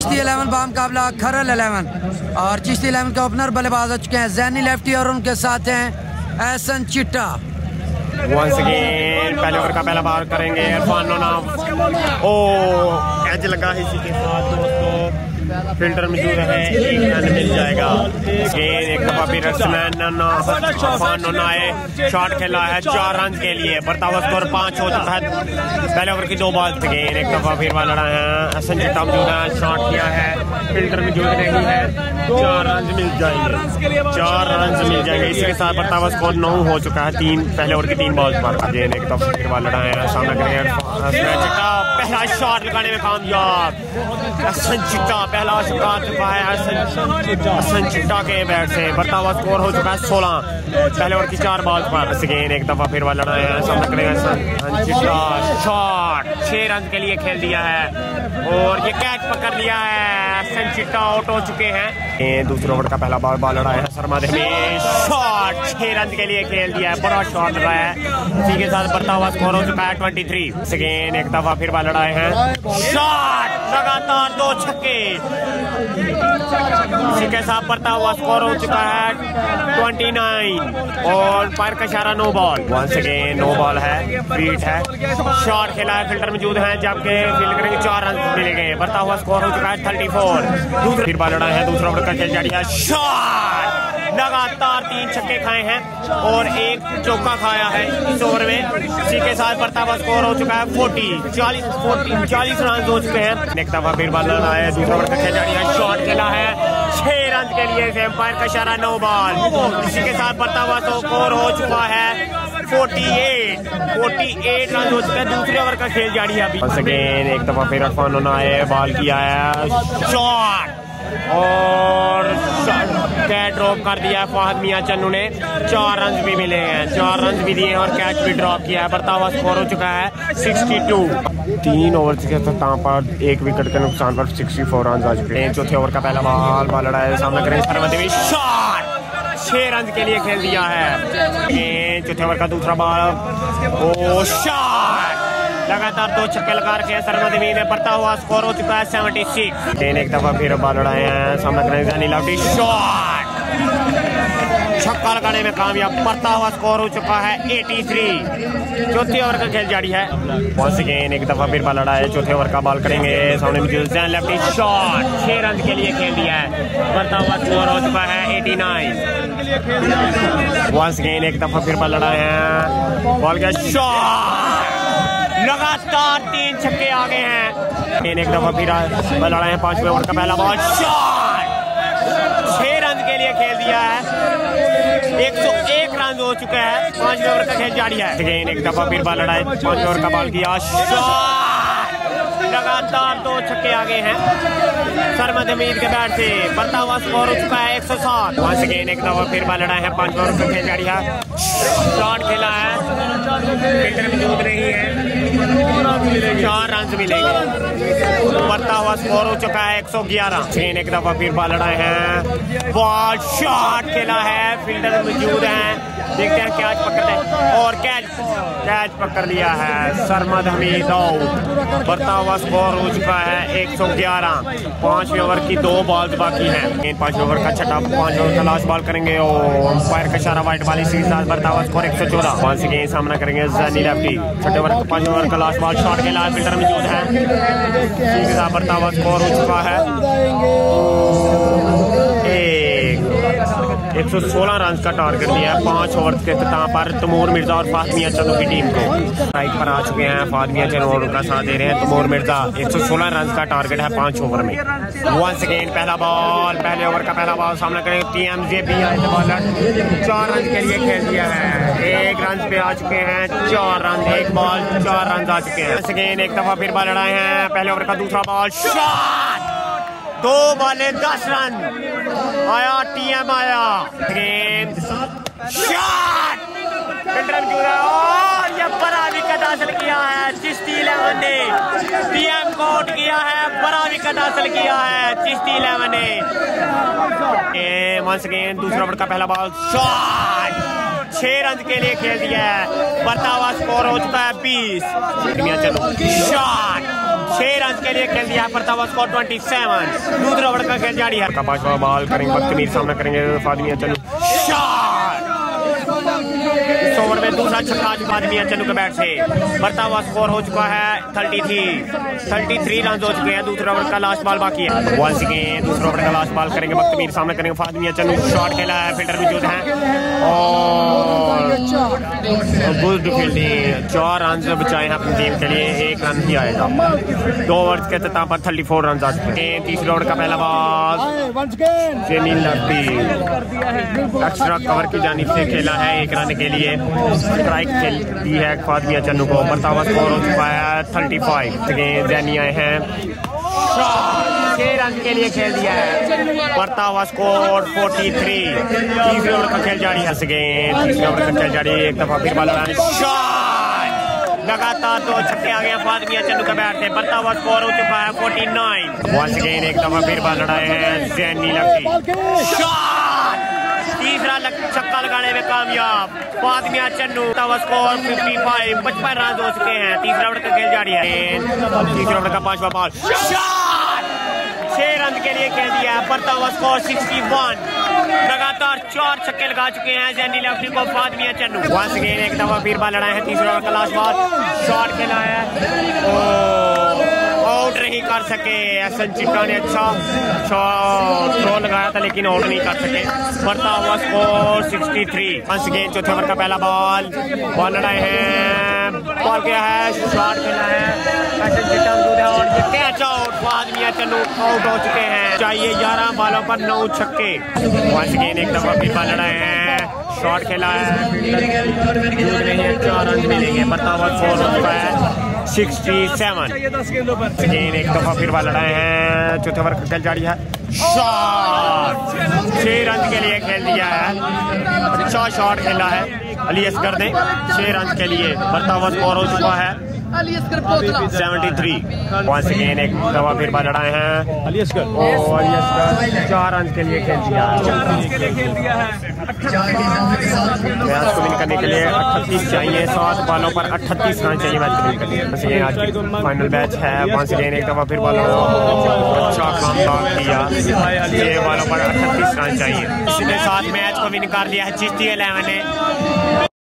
चिश्ती 11 बामुकाबला खरल 11 और चिश्ती 11 के ओपनर बल्लेबाज हो चुके हैं जैनी लेफ्टी और उनके साथ हैं एहसन चिट्टा। वंस अगेन पहले ओवर का पहला बार करेंगे इरफान नोना। ओ कैच लगा है इसी के साथ दोस्तों, फिल्टर मौजूद है, एक रन मिल जाएगा। एक दफा फिर इरफान नोना है, शॉट खेला है 4 रन के लिए, बर्तावा स्कोर 5 हो चुका है। पहले ओवर की 2 बॉल अगेन एक दफा फिर लड़ा है, एहसन चिट्टा मौजूद है, शॉट किया है, फिल्टर मौजूद नहीं है, 4 रन मिल जाएंगे, 4 रन मिल जाएंगे। इसी के साथ बर्तावा स्कोर 9 हो चुका है, 3 पहले ओवर की 3 बॉल पर। अगेन एक दफा फिर लड़ा है, सामना करेंगे पहला शॉट लगाने में कामयाब। एहसन चिट्टा पहला शॉट आ चुका है एहसन चिट्टा के बैट से। बर्तावा स्कोर हो चुका है 16 पहले ओवर की 4 बॉल पर। अगेन एक दफा फिर लड़ा है, सामना करेंगे एहसन चिट्टा, शॉट 6 रन के लिए खेल दिया है और ये कैच पकड़ लिया है। एहसन चिट्टा आउट हो चुके हैं। दूसरे ओवर का पहला बॉल लड़ा है शर्मा देवी, शॉट 6 रन के लिए खेल दिया है, बड़ा शॉट रहा है। इसी के साथ बर्तावा स्कोर हो चुका है 23। अगेन एक दफा फिर लड़ाए हैं, शॉट लगातार 2 छक्के। इसी के साथ बर्तावा स्कोर हो चुका है 29 और पैर का इशारा no ball. Once again no ball है, बीट है, शॉट खेला है, फिल्टर मौजूद है, जबकि फील्ड करेंगे 4 रन मिलेंगे। बर्तावा स्कोर हो चुका है 34। दूसरा फिर लड़ा है, दूसरा ओवर का खेल जारी है, शॉट लगातार 3 छक्के खाए हैं और 1 चौका खाया है इस ओवर में। इसी के साथ बर्तावा स्कोर हो चुका है 40 रन हो चुके हैं। एक दफा फिर बॉल लड़ा है, दूसरा ओवर का खेल जारी है, शॉट खेला है 6 रन के लिए, एम्पायर का इशारा नो बॉल। इसी के साथ बर्तावा स्कोर हो चुका है 48 रन हो चुके हैं। दूसरे ओवर का खेल जारी है अभी। अगेन एक दफा फिर इरफान नोना है, बॉल किया है, शॉट और कैच ड्रॉप कर दिया है फाहद मियां चन्नू ने। 4 रन भी मिले हैं, 4 रन भी दिए और कैच भी ड्रॉप किया है। बर्तावा स्कोर हो चुका है 62। 3 ओवर के स्थान पर 1 विकेट के नुकसान पर 64 रन आ चुके हैं। चौथे ओवर का पहला बॉल लड़ा है, सामना करें शर्मा देवी, शॉट 6 रन के लिए खेल दिया है। चौथे ओवर का दूसरा बॉल, शॉट लगातार 2 छक्के लगा रखे हैं शर्मा देवी ने। बढ़ता हुआ स्कोर हो चुका है 76। एक दफा फिर बॉल लड़ाए हैं, सामना करेंगे जैनी लेफ्टी, शॉट छक्का लगाने में कामयाब। बढ़ता हुआ स्कोर हो चुका है 83। चौथे ओवर का खेल जारी है। वंस अगेन एक दफा फिर बॉल लड़ाए, चौथे ओवर का बॉल करेंगे, सामने मौजूद जैन लेफ्टी, शॉट 6 रन के लिए खेल दिया है। बढ़ता हुआ स्कोर हो चुका है 89। वंस अगेन एक दफा फिर बॉल लड़ाए हैं, बॉल का शॉट लगातार 3 छक्के आ गए हैं। एक दफा फिर लड़ाए हैं, 5वें ओवर का पहला बॉल, शॉट 6 रन के लिए खेल दिया है। 101 रन हो चुके हैं, 5वें ओवर का खेल जारी है। अगेन एक दफा फिर बॉल लड़ाए, 5वें ओवर का बॉल किया, शॉट लगातार 2 छक्के आ गए हैं सरमद हमीद के बैट से। बढ़ता हुआ स्कोर हो चुका है 107। वंस अगेन एक दफा फिर बॉल लड़ाए हैं, 5वें ओवर का खेल जारी है, शॉट खेला है, फील्डर मौजूद नहीं है, 4 रन मिलेंगे। बढ़ता हुआ स्कोर हो चुका है 111। एक दफा फिर बॉल लड़ाए हैं, बॉल शॉट खेला है, फील्डर मौजूद हैं, देखते हैं कैच पकड़ते हैं और कैच पकड़ लिया है सरमद हमीद आउट। बढ़ता हुआ स्कोर हो चुका है 111। 5वें ओवर की 2 बॉल्स बाकी हैं। 5वें ओवर का छठा 5वें ओवर का लास्ट बॉल करेंगे और अंपायर का इशारा वाइट बॉल। इसी के साथ बढ़ता हुआ स्कोर 114। वंस अगेन सामना करेंगे जैनी लेफ्टी। छठे ओवर 5वें ओवर का लास्ट बॉल, शॉट के लास्ट फील्डर मौजूद है। इसी के साथ बढ़ता हुआ स्कोर हो चुका है 116 रन का टारगेट दिया है 5 ओवर के इख्तिताम पर तैमूर मिर्जा और फाहद मियां चन्नू की टीम को। स्ट्राइक पर आ चुके हैं फाहद मियां चन्नू और उनका साथ दे रहे हैं तैमूर मिर्जा। 116 रन का टारगेट है 5 ओवर में। वंस अगेन पहला बॉल, पहले ओवर का पहला बॉल, सामना करेंगे TMJP आए थे बॉलर, 4 रन के लिए खेल दिया है। 1 रन पे आ चुके हैं, 4 रन, 1 बॉल 4 रन आ चुके हैं। वंस अगेन एक दफा फिर बॉल लड़ाए हैं, पहले ओवर का दूसरा बॉल, शॉट 2 बॉलें 10 रन आया, TM आया, शॉट और ये बड़ा विकेट हासिल किया है चिश्ती 11 ने। TM को आउट किया है, बड़ा विकेट हासिल किया है चिश्ती 11 ने। वंस अगेन दूसरा ओवर का पहला बॉल, शॉट 6 रन के लिए खेल दिया है। बढ़ता हुआ स्कोर हो चुका है 20। शॉट 6 रन के लिए खेल दिया परतावा स्कोर 27। दूसरे ओवर का खेल जारी है। पांचवा बॉल करेंगे बख्तमीर, सामना करेंगे फादमिया चन्नू। शॉट इस ओवर में दूसरा छक्का फादमिया चन्नू के बैट से। बढ़ता हुआ स्कोर हो चुका है 33 रन हो चुके हैं। दूसरा ओवर का लास्ट बॉल बाकी है। बॉल सीखे दूसरा ओवर का लास्ट बॉल करेंगे बख्तमीर, सामने करेंगे फादमिया चन्नू। शॉट खेला है, फील्डर मौजूद हैं और गुड फील्डिंग। 4 रन बचाए हैं अपनी टीम के लिए, 1 रन ही आएगा। 2 ओवर के अख्ताम पर 34 रन आ चुके हैं। तीसरे ओवर का पहला बॉल जेनी लफ्टी एक्स्ट्रा कवर की जानिब से खेला है 1 रन के लिए। स्ट्राइक खेल दी है फादमिया चन्नू को। बढ़ता हुआ स्कोर हो चुका है 35। जैनी आए हैं, 6 रन के लिए खेल दिया है। बढ़ता हुआ स्कोर 43। तीसरे ओवर का खेल जारी है। तीसरे ओवर का खेल जारी, एक दफा फिर बॉल लगातार 2 छक्के आ गए फादमिया चन्नू का बैट से। बढ़ता हुआ स्कोर हो चुका है 49। वंस अगेन एक दफा फिर बॉल लड़ाए हैं जैनी लफ्टी। तीसरा छक्का लगाने में कामयाब फादमिया चन्नू। स्कोर 55 रन हो चुके हैं। तीसरा ओवर का खेल जारी है। तीसरे ओवर का 5वां बॉल 6 रन के लिए खेल दिया है। बढ़ता हुआ स्कोर 61। लगातार 4 छक्के लगा चुके हैं जैनी लफ्टी को फादमिया चन्नू। वंस अगेन एक दफा फिर बॉल लड़ाए हैं। तीसरा ओवर का लास्ट बॉल शॉट खेला है, आउट नहीं कर सके। एहसन चिट्टा ने अच्छा थ्रो लगाया था लेकिन आउट नहीं कर सके। बढ़ता हुआ स्कोर 63। वंस अगेन चौथे ओवर का पहला बॉल लड़ाए हैं, बॉल गया है, शॉट खेला है, एहसन चिट्टा मौजूद है और ये catch out. Fadmiya Channu out हो चुके हैं। चाहिए 11 बॉलों पर 9 छक्के। वंस अगेन एक दफा फिर बॉल लड़ाए हैं, शॉट खेला है, 4 रन मिलेंगे। बढ़ता हुआ स्कोर हो चुका है 67। एक दफा फिर बॉल लड़ाए हैं। चौथे ओवर का खेल जारी है। शॉट 6 रन के लिए खेल दिया है। अच्छा शॉट खेला है अली असगर ने 6 रन के लिए। बढ़ता हुआ स्कोर हो चुका है 73। वंस अगेन एक दफा फिर बॉल लड़ाए हैं अली असगर। 4 रन के लिए खेल दिया है। मैच को विन करने के लिए 38 चाहिए। 7 बॉलों पर 38 रन चाहिए मैच को विन करने के लिए। आज की फाइनल मैच है। वंस अगेन एक दफा फिर बॉल अच्छा काम किया। 6 बॉलों पर 38 रन चाहिए। इसके साथ मैच को विन कर लिया है चिश्ती 11 ने।